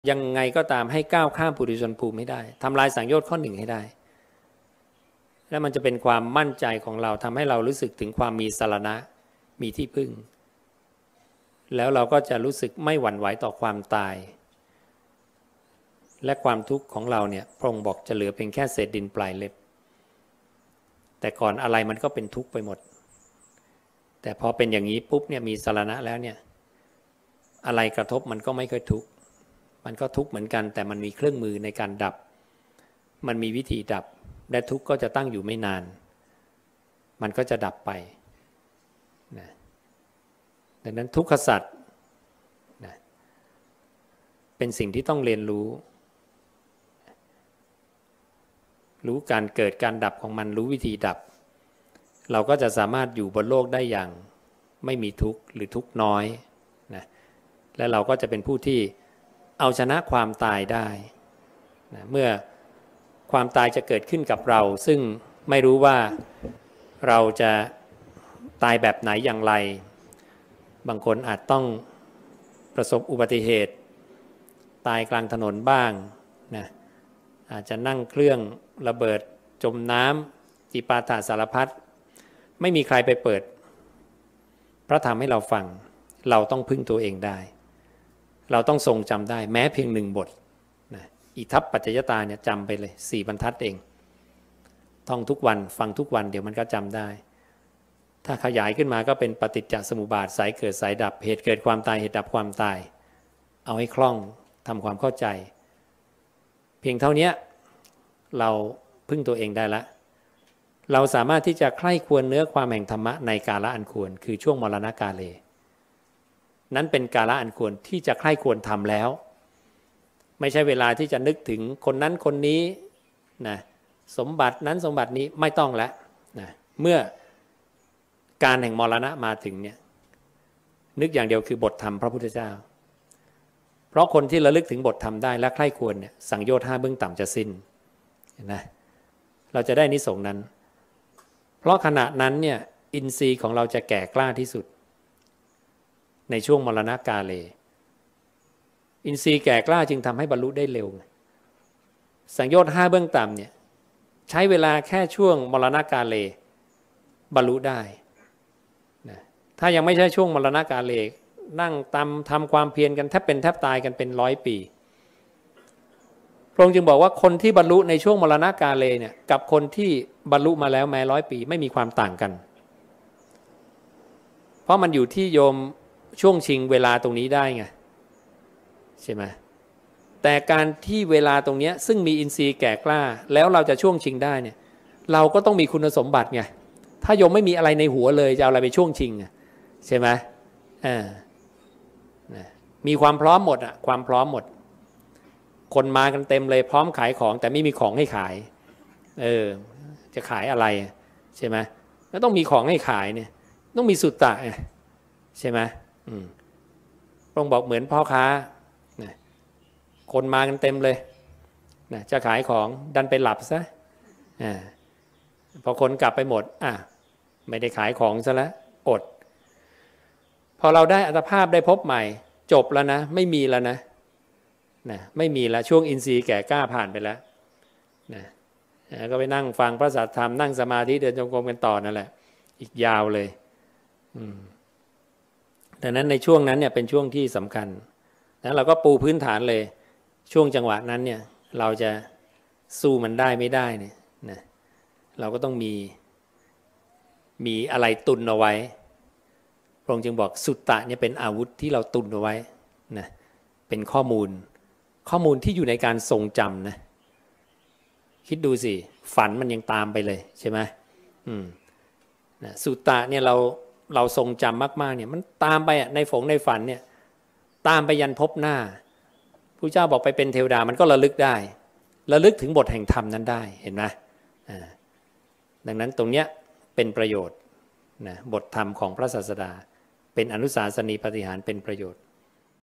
ยังไงก็ตามให้ก้าวข้ามปุถุชนภูมิให้ได้ทำลายสังโยชน์ข้อหนึ่งให้ได้แล้วมันจะเป็นความมั่นใจของเราทำให้เรารู้สึกถึงความมีสรณะมีที่พึ่งแล้วเราก็จะรู้สึกไม่หวั่นไหวต่อความตายและความทุกข์ของเราเนี่ยพระองค์บอกจะเหลือเพียงแค่เศษดินปลายเล็บแต่ก่อนอะไรมันก็เป็นทุกข์ไปหมดแต่พอเป็นอย่างนี้ปุ๊บเนี่ยมีสรณะแล้วเนี่ยอะไรกระทบมันก็ไม่ค่อยทุกข์มันก็ทุกข์เหมือนกันแต่มันมีเครื่องมือในการดับมันมีวิธีดับและทุกข์ก็จะตั้งอยู่ไม่นานมันก็จะดับไปนะดังนั้นทุกขสัจนะเป็นสิ่งที่ต้องเรียนรู้การเกิดการดับของมันรู้วิธีดับเราก็จะสามารถอยู่บนโลกได้อย่างไม่มีทุกข์หรือทุกข์น้อยนะและเราก็จะเป็นผู้ที่เอาชนะความตายได้นะเมื่อความตายจะเกิดขึ้นกับเราซึ่งไม่รู้ว่าเราจะตายแบบไหนอย่างไรบางคนอาจต้องประสบอุบัติเหตุตายกลางถนนบ้างนะอาจจะนั่งเครื่องระเบิดจมน้ำจิปาถะสารพัดไม่มีใครไปเปิดพระธรรมให้เราฟังเราต้องพึ่งตัวเองได้เราต้องทรงจำได้แม้เพียง1 บทนะอิทัปปัจจยตาเนี่ยจำไปเลย4 บรรทัดเองท่องทุกวันฟังทุกวันเดี๋ยวมันก็จำได้ถ้าขยายขึ้นมาก็เป็นปฏิจจสมุปบาทสายเกิดสายดับเหตุเกิดความตายเหตุดับความตายเอาให้คล่องทำความเข้าใจเพียงเท่านี้เราพึ่งตัวเองได้ละเราสามารถที่จะใคร่ควรเนื้อความแห่งธรรมะในกาลอันควรคือช่วงมรณกาเลนั้นเป็นกาลอันควรที่จะใคร่ควรทำแล้วไม่ใช่เวลาที่จะนึกถึงคนนั้นคนนี้นะสมบัตินั้นสมบัตินี้ไม่ต้องแล้วนะเมื่อการแห่งมรณะมาถึงเนี่ยนึกอย่างเดียวคือบทธรรมพระพุทธเจ้าเพราะคนที่ระลึกถึงบทธรรมได้และใคร่ควรเนี่ยสังโยชน์5เบื้องต่ำจะสิ้นนะเราจะได้นิสงส์นั้นเพราะขณะนั้นเนี่ยอินทรีย์ของเราจะแก่กล้าที่สุดในช่วงมรณกาเลอินทรีย์แก่กล้าจึงทำให้บรรลุได้เร็วสังโยชน์5เบื้องต่ำเนี่ยใช้เวลาแค่ช่วงมรณกาเลบรรลุได้นะถ้ายังไม่ใช่ช่วงมรณกาเลนั่งทำความเพียรกันแทบเป็นแทบตายกันเป็น100 ปีพระองค์จึงบอกว่าคนที่บรรลุในช่วงมรณกาเลเนี่ยกับคนที่บรรลุมาแล้วแม้100 ปีไม่มีความต่างกันเพราะมันอยู่ที่โยมช่วงชิงเวลาตรงนี้ได้ไงใช่ไหมแต่การที่เวลาตรงนี้ซึ่งมีอินทรีย์แก่กล้าแล้วเราจะช่วงชิงได้เนี่ยเราก็ต้องมีคุณสมบัติไงถ้าโยมไม่มีอะไรในหัวเลยจะเอาอะไรไปช่วงชิงใช่ไหมมีความพร้อมหมดอ่ะความพร้อมหมดคนมากันเต็มเลยพร้อมขายของแต่ไม่มีของให้ขายจะขายอะไรใช่ไหมก็ต้องมีของให้ขายเนี่ยต้องมีสุตตะใช่ไหมพระองค์บอกเหมือนพ่อค้าคนมากันเต็มเลยจะขายของดันไปหลับซะพอคนกลับไปหมดไม่ได้ขายของซะแล้วอดพอเราได้อัตภาพได้พบใหม่จบแล้วนะไม่มีแล้วนะไม่มีแล้วช่วงอินทรีย์แก่กล้าผ่านไปแล้วก็ไปนั่งฟังพระสัทธรรมนั่งสมาธิเดินจงกรมกันต่อนั่นแหละอีกยาวเลยดังนั้นในช่วงนั้นเนี่ยเป็นช่วงที่สำคัญแล้วเราก็ปูพื้นฐานเลยช่วงจังหวะนั้นเนี่ยเราจะสู้มันได้ไม่ได้เนี่ยเราก็ต้องมีอะไรตุนเอาไว้พระองค์จึงบอกสุตตะเนี่ยเป็นอาวุธที่เราตุนเอาไว้นะเป็นข้อมูลที่อยู่ในการทรงจำนะคิดดูสิฝันมันยังตามไปเลยใช่ไหมสุตตะเนี่ยเราทรงจำมากๆเนี่ยมันตามไปในฝันเนี่ยตามไปยันพบหน้าพระเจ้าบอกไปเป็นเทวดามันก็ระลึกได้ระลึกถึงบทแห่งธรรมนั้นได้เห็นไหมดังนั้นตรงเนี้ยเป็นประโยชน์นะบทธรรมของพระศาสดาเป็นอนุสาสนีปาฏิหาริย์เป็นประโยชน์